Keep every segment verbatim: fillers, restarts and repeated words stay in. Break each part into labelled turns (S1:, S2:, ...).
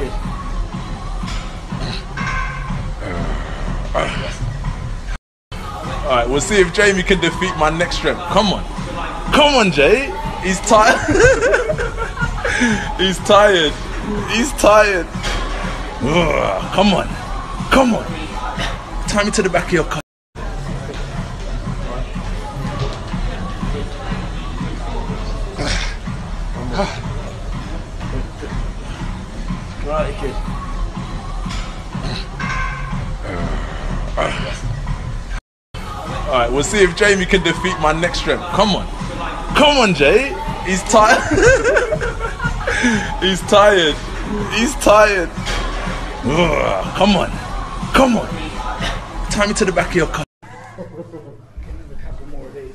S1: kid.
S2: Alright, we'll see if Jamie can defeat my next strength. Come on. Come on, Jay. He's tired. He's tired. He's tired. Ugh, come on. Come on. Tie me to the back of your car.
S1: Right, kid.
S2: Alright, we'll see if Jamie can defeat my next strength. Come on. Come on, Jay. He's tired. He's tired. He's tired. Ugh, come on. Come on. Tie me to the back of your car.
S1: A couple more days.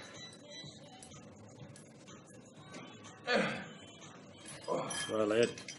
S3: Well, lad.